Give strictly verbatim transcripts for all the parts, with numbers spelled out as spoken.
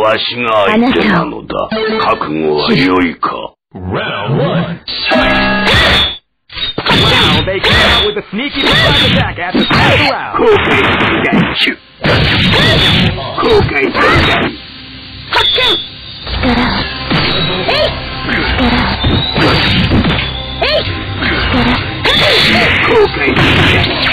わしが相手なのだ。覚悟は良いか。 Round one, fight! Wow, they came out with a sneaky surprise attack at the start of the round. 後悔するがい。後悔するがい。 発見。力を。えい。力を。えい。力。 後悔するがい。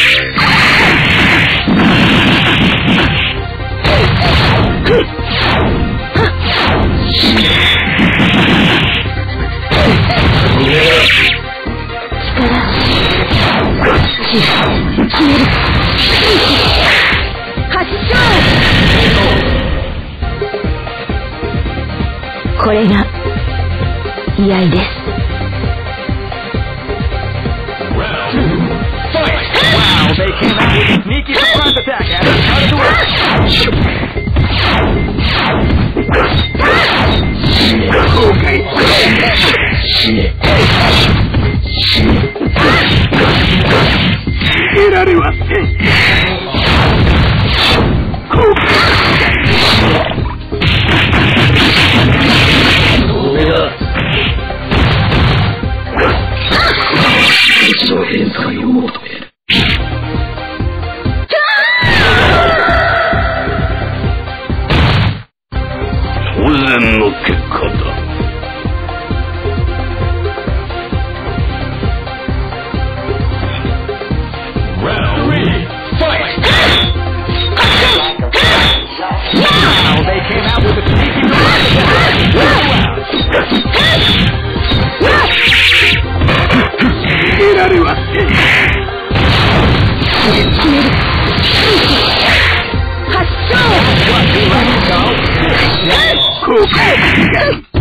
これが居合です。 Wow, they came out with a sneaky surprise attack at the start of the round. 後悔する。得られはせん。後悔一度返済を求める。当然の結果だ。 Round three, fight! Wow, they came out with a sneaky surprise attack. 得られはせん。 発症。 後悔するがいい。